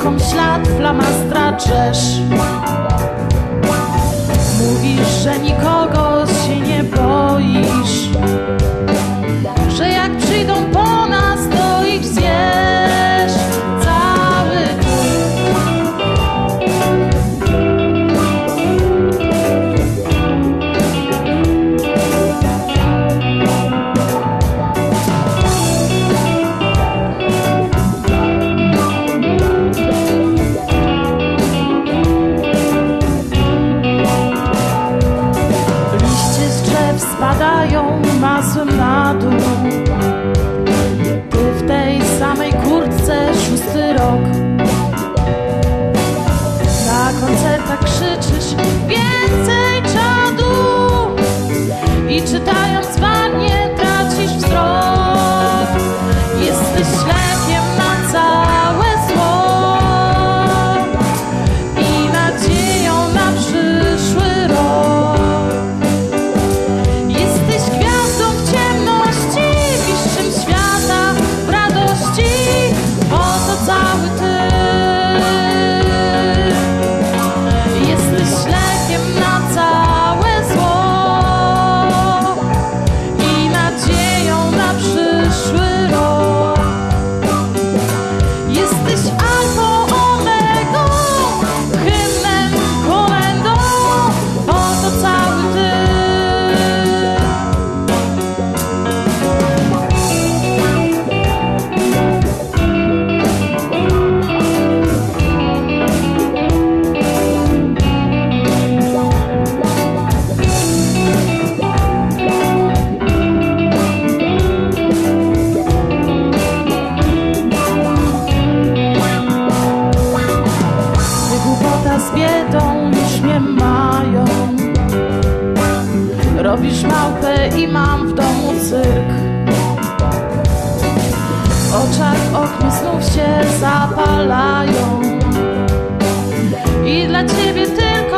ręką ślad flamastra drzesz. Mówisz, że nikogo się nie boisz, że jak przyjdą po nas, to ich zjesz cały spadają masłem na dół. Ty w tej samej kurtce 6. rok. Na koncertach krzyczysz więcej czadu i czytając w wannie tracisz wzrok. Jesteś lekiem na całe zło i nadzieją na przyszły rok. Cały ty jesteś lekiem na całe zło i nadzieją na przyszły rok. Jesteś alfą, omegą, hymnem, kolendą, bo to cały ty. Z biedą już mnie mają. Robisz małpę i mam w domu cyrk. W oczach okna znów się zapalają i dla ciebie tylko